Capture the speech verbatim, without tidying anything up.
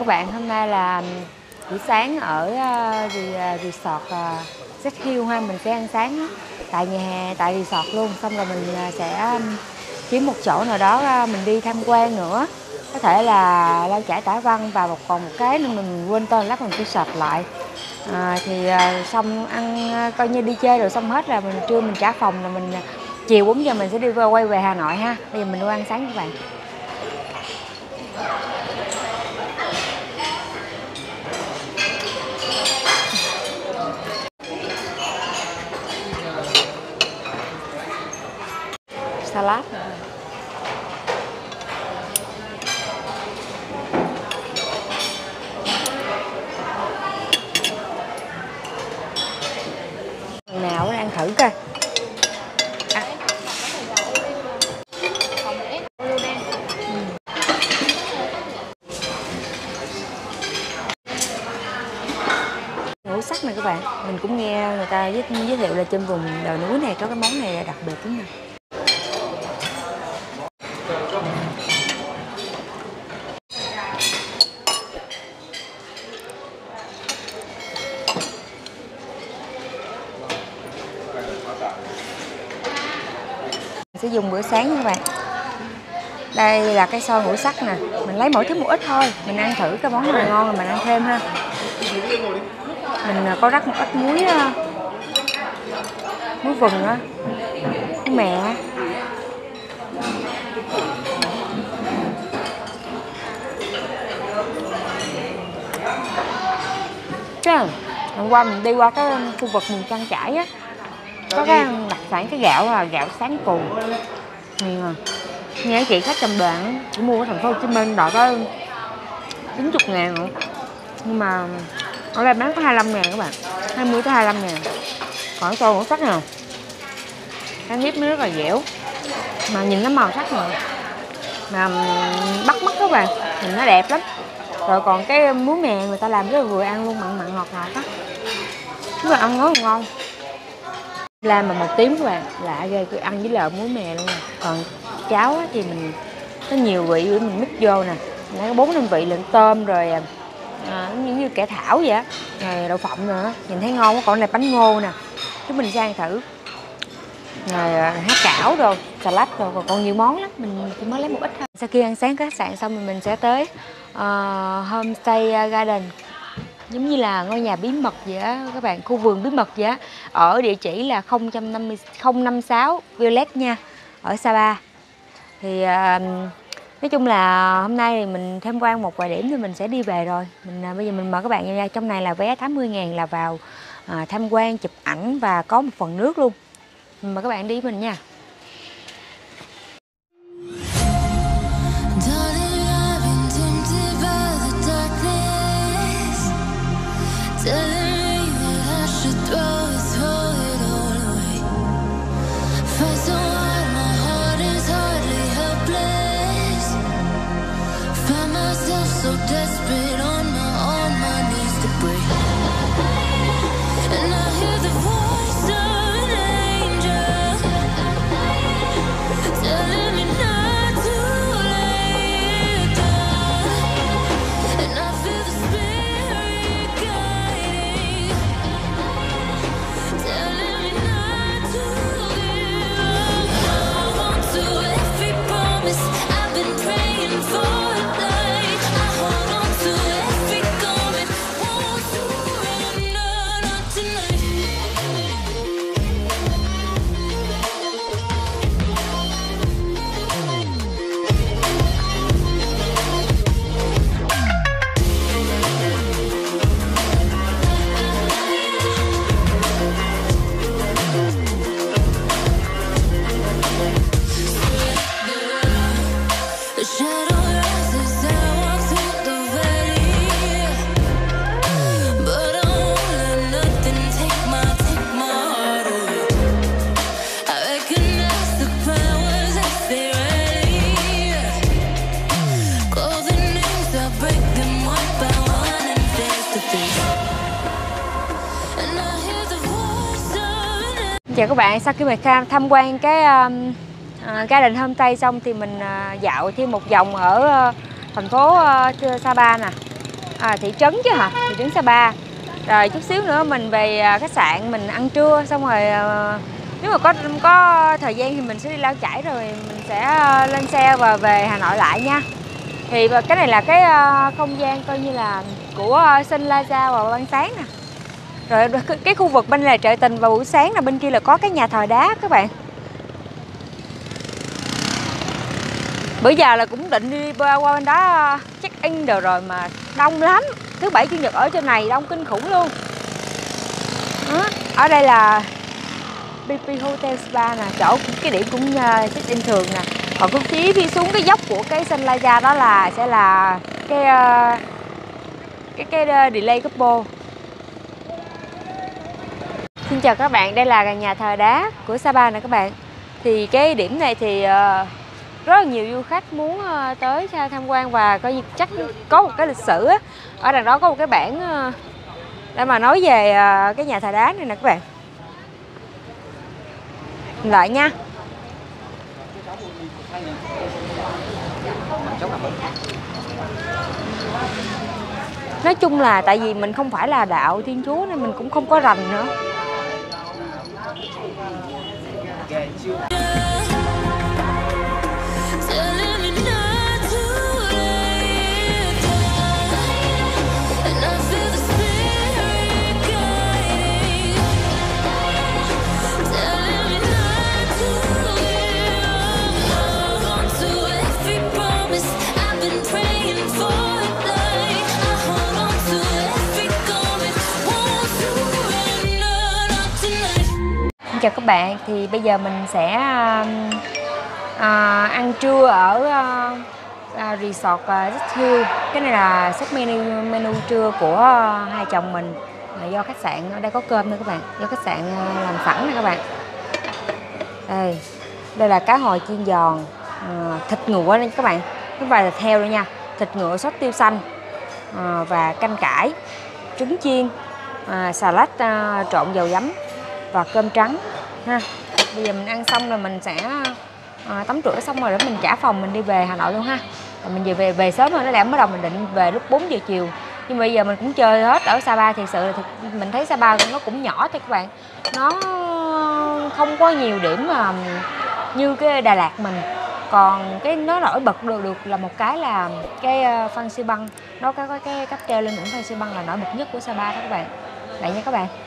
các bạn, hôm nay là buổi sáng ở uh, resort uh, Zet Hill ha, mình sẽ ăn sáng tại nhà hàng, tại resort luôn. Xong rồi mình sẽ um, kiếm một chỗ nào đó uh, mình đi tham quan nữa, có thể là Lao Chải Tả Văn và một còn một cái nên mình quên tên, lát mình sẽ search lại. À, thì uh, xong ăn uh, coi như đi chơi rồi xong hết là mình trưa mình trả phòng là mình chiều bốn giờ mình sẽ đi quay về Hà Nội ha. Bây giờ mình đi ăn sáng với các bạn. Salad. Nào ăn thử coi. À. Ngũ sắc này các bạn, mình cũng nghe người ta giới, giới thiệu là trên vùng đồi núi này có cái món này đặc biệt lắm nè. Sẽ dùng bữa sáng nha các bạn. Đây là cái xôi ngũ sắc nè, mình lấy mỗi thứ một ít thôi, mình ăn thử cái món nào ngon rồi mình ăn thêm ha. Mình có rắc một ít muối muối vừng á, muối mè. Chứ hôm qua mình đi qua cái khu vực miền Trang Trải á, có cái đặc sản cái gạo là gạo sáng cù ngon à. Nghe chị khách trong đoàn chỉ mua ở thành phố Hồ Chí Minh đòi có chín mươi ngàn nữa, nhưng mà ở đây bán có hai mươi lăm ngàn các bạn, hai mươi tới hai mươi lăm ngàn. Còn xôi ngũ sắc nè, cái nếp nó rất là dẻo mà nhìn nó màu sắc mà mà bắt mắt các bạn, nhìn nó đẹp lắm. Rồi còn cái muối mè người ta làm rất là vừa ăn luôn, mặn mặn ngọt ngọt á, rất là ăn rất là ngon. Làm mà một tiếng các bạn, lạ ghê, cứ ăn với lợ muối mè luôn nè. Còn cháo á, thì mình có nhiều vị để mình mix vô nè, nó có bốn năm vị lợn tôm rồi à, như, như kẻ thảo vậy á, rồi đậu phộng nữa, nhìn thấy ngon quá. Còn này bánh ngô nè, chúng mình sẽ ăn thử. Rồi há cảo rồi, salad rồi, còn, còn nhiều món lắm, mình chỉ mới lấy một ít thôi. Sau khi ăn sáng khách sạn xong thì mình sẽ tới uh, Homestay Garden, giống như là ngôi nhà bí mật vậy á các bạn, khu vườn bí mật vậy á, ở địa chỉ là không năm sáu Violet nha, ở Sapa. Thì uh, nói chung là hôm nay thì mình tham quan một vài điểm thì mình sẽ đi về rồi. Mình uh, bây giờ mình mời các bạn nha, trong này là vé tám mươi ngàn là vào uh, tham quan chụp ảnh và có một phần nước luôn. Mình mời các bạn đi với mình nha. Chào các bạn, sau khi mình tham quan cái um, uh, Garden Homestay xong thì mình uh, dạo thêm một vòng ở uh, thành phố uh, Sapa nè. à, thị trấn chứ hả, thị trấn Sapa. Rồi chút xíu nữa mình về khách sạn mình ăn trưa, xong rồi nếu mà có có thời gian thì mình sẽ đi Lao Chải rồi mình sẽ lên xe và về Hà Nội lại nha. Thì cái này là cái không gian coi như là của Sun Plaza vào ban sáng nè. Rồi cái khu vực bên này là chợ tình vào buổi sáng, là bên kia là có cái nhà thờ đá các bạn. Bữa giờ là cũng định đi qua bên đó check in được rồi mà đông lắm. Thứ bảy chủ nhật ở trên này đông kinh khủng luôn. Đó. Ở đây là bê pê Hotel Spa nè, chỗ cái điểm cũng check in thường nè. Còn cái phía phía xuống cái dốc của cái Sun Plaza đó là sẽ là cái cái cái delay couple. Xin chào các bạn, đây là nhà thờ đá của Sapa nè các bạn. Thì cái điểm này thì rất là nhiều du khách muốn tới tham quan và coi như chắc có một cái lịch sử á. Ở đằng đó có một cái bảng để mà nói về cái nhà thờ đá này nè các bạn. Lại nha. Nói chung là tại vì mình không phải là đạo Thiên Chúa nên mình cũng không có rành nữa. Chào các bạn, thì bây giờ mình sẽ à, ăn trưa ở à, resort uh, Hill. Cái này là set menu menu trưa của hai chồng mình, là do khách sạn ở đây có cơm nữa các bạn, do khách sạn làm sẵn nè các bạn. Đây, đây là cá hồi chiên giòn, à, thịt ngựa đây các bạn, không phải là thịt heo đâu nha, thịt ngựa sốt tiêu xanh à, và canh cải, trứng chiên, à, salad à, trộn dầu giấm và cơm trắng ha. Bây giờ mình ăn xong rồi mình sẽ à, tắm rửa xong rồi để mình trả phòng mình đi về Hà Nội luôn ha. Rồi mình về về về sớm hơn, nó đã bắt đầu mình định về lúc bốn giờ chiều. Nhưng mà bây giờ mình cũng chơi hết ở Sapa, thì sự là mình thấy Sapa nó cũng nhỏ thôi các bạn. Nó không có nhiều điểm mà như cái Đà Lạt mình. Còn cái nó nổi bật được, được là một cái là cái Phan Xi Păng. Nó có cái, cái cáp treo lên đỉnh Phan Xi Păng là nổi bật nhất của Sapa đó các bạn. Vậy nha các bạn.